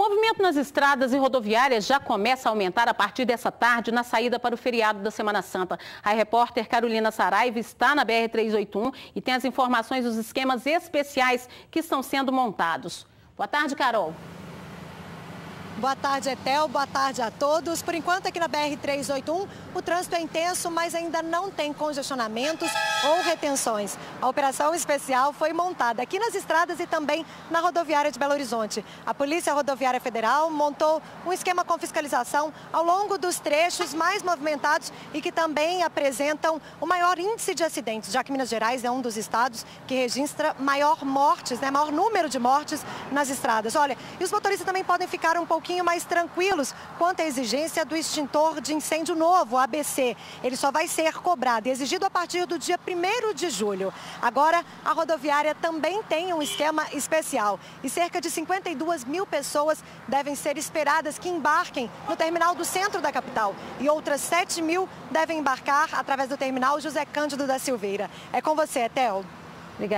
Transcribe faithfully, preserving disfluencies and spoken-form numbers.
movimento nas estradas e rodoviárias já começa a aumentar a partir dessa tarde na saída para o feriado da Semana Santa. A repórter Carolina Saraiva está na B R trezentos e oitenta e um e tem as informações dos esquemas especiais que estão sendo montados. Boa tarde, Carol. Boa tarde, Etel. Boa tarde a todos. Por enquanto, aqui na B R trezentos e oitenta e um, o trânsito é intenso, mas ainda não tem congestionamentos ou retenções. A operação especial foi montada aqui nas estradas e também na rodoviária de Belo Horizonte. A Polícia Rodoviária Federal montou um esquema com fiscalização ao longo dos trechos mais movimentados e que também apresentam o maior índice de acidentes, já que Minas Gerais é um dos estados que registra maior mortes, né, maior número de mortes nas estradas. Olha, e os motoristas também podem ficar um pouco pouquinho mais tranquilos quanto à exigência do extintor de incêndio novo, o A B C. Ele só vai ser cobrado e exigido a partir do dia primeiro de julho. Agora, a rodoviária também tem um esquema especial e cerca de cinquenta e duas mil pessoas devem ser esperadas que embarquem no terminal do centro da capital e outras sete mil devem embarcar através do terminal José Cândido da Silveira. É com você, Etel.